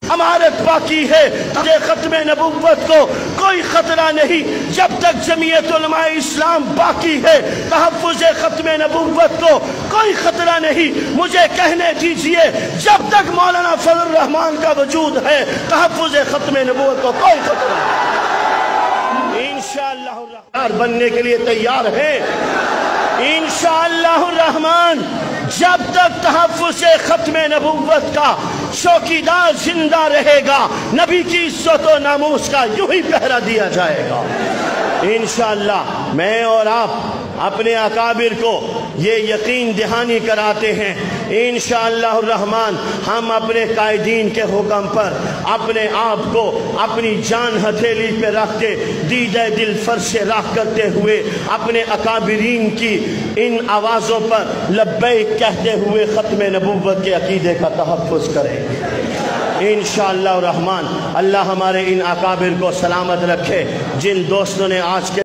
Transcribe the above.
अमारत बाकी है। ये ख़त्म नबुव्वत को कोई खतरा नहीं जब तक जमीयत उलमा इस्लाम बाकी है। तहफ़्फ़ुज़ ख़त्म नबुव्वत को कोई खतरा नहीं, मुझे कहने दीजिए, जब तक मौलाना फजल रहमान का वजूद है तहफ़्फ़ुज़ ख़त्म नबुव्वत को कोई खतरा नहीं। इंशाअल्लाह बनने के लिए तैयार है। इंशाअल्लाह रहमान जब तक तहफ़्फ़ुज़ ख़त्म नबुव्वत का चौकीदार जिंदा रहेगा, नबी की इज्जत और नामूस का यूं ही पहरा दिया जाएगा। इंशाअल्लाह मैं और आप अपने अकाबिर को ये यकीन दहानी कराते हैं। इंशाअल्लाह रहमान हम अपने कायदीन के हुक्म पर अपने आप को अपनी जान हथेली पे रख के दीदे दिल फर्श राख करते हुए अपने अकाबिरीन की इन आवाज़ों पर लब्बैक कहते हुए ख़त्म नबुव्वत के अकीदे का तहफ़्फ़ुज़ करें। इंशाअल्लाह रहमान अल्लाह हमारे इन अकाबिर को सलामत रखे। जिन दोस्तों ने आज के